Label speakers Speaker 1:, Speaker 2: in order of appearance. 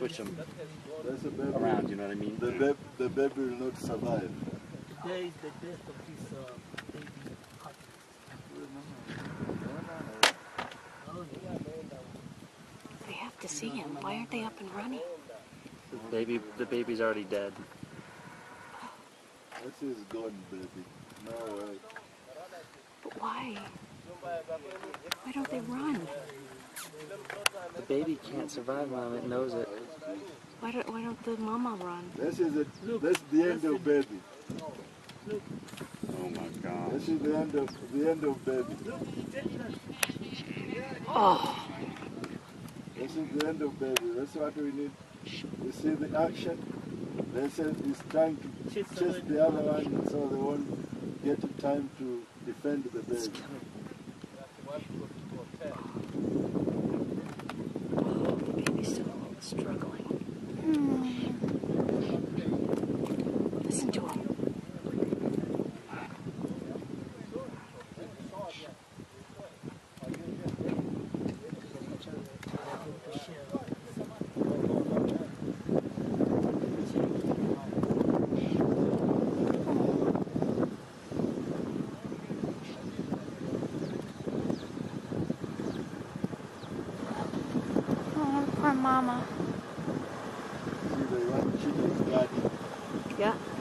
Speaker 1: switch them
Speaker 2: That's a baby.
Speaker 1: around, you know what I mean?
Speaker 2: The baby will not survive.
Speaker 3: Today is the death of this baby puppy.
Speaker 4: They have to see him. Why aren't they up and running?
Speaker 1: The baby's already dead.
Speaker 2: This is gone, baby. No way.
Speaker 4: But why? Why don't they run?
Speaker 1: The baby can't survive, Mom. It knows it.
Speaker 4: Why don't the mama run?
Speaker 2: This is it. That's the end of baby.
Speaker 1: Oh my God.
Speaker 2: This is the end of baby.
Speaker 4: Oh.
Speaker 2: This is the end of baby. That's what we need. You see the action? They said he's trying to chase the other one so they won't get time to defend the baby.
Speaker 4: Oh, the baby's still struggling. Listen to him. Oh, poor mama.
Speaker 2: See, they want to cheat his daddy.
Speaker 4: Yeah.